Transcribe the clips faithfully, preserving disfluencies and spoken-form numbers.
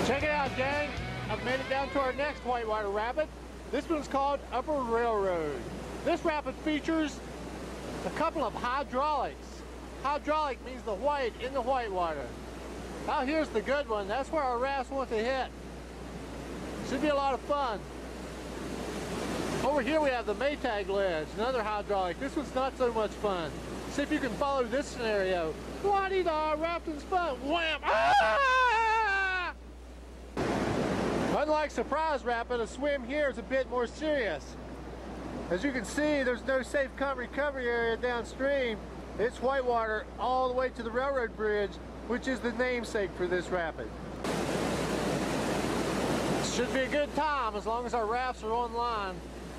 Check it out, gang. I've made it down to our next whitewater rapid. This one's called Upper Railroad. This rapid features a couple of hydraulics. Hydraulic means the white in the whitewater. Now here's the good one. That's where our rafts want to hit. Should be a lot of fun. Over here we have the Maytag ledge, another hydraulic. This one's not so much fun. See if you can follow this scenario. La-dee-da, rafting's fun. Wham! Ah! Unlike Surprise Rapid, a swim here is a bit more serious. As you can see, there's no safe come recovery area downstream. It's whitewater all the way to the railroad bridge, which is the namesake for this rapid. Should be a good time as long as our rafts are online.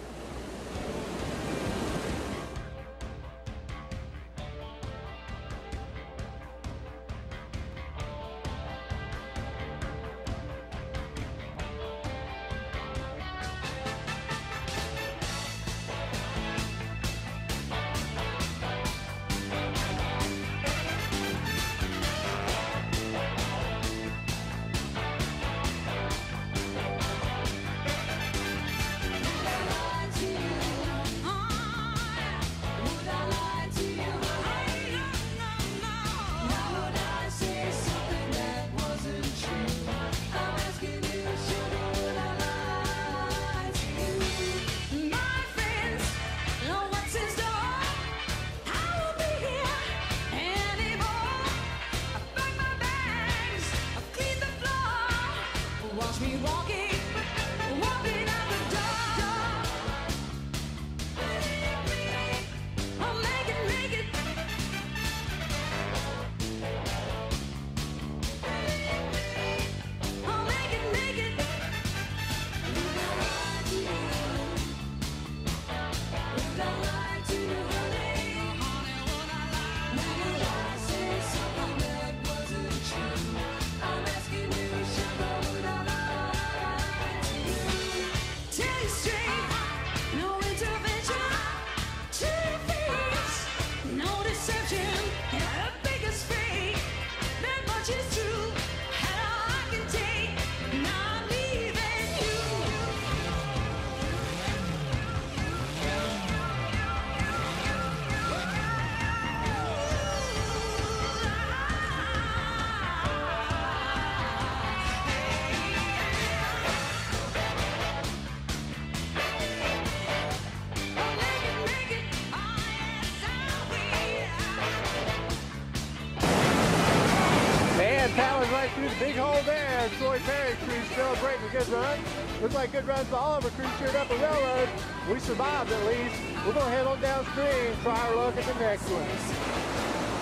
Paddling right through the big hole there. Troy Perry crew celebrating a good run. Looks like good runs by all of our crews here at Upper Railroad. We survived at least. We're going to head on downstream, try our luck at the next one.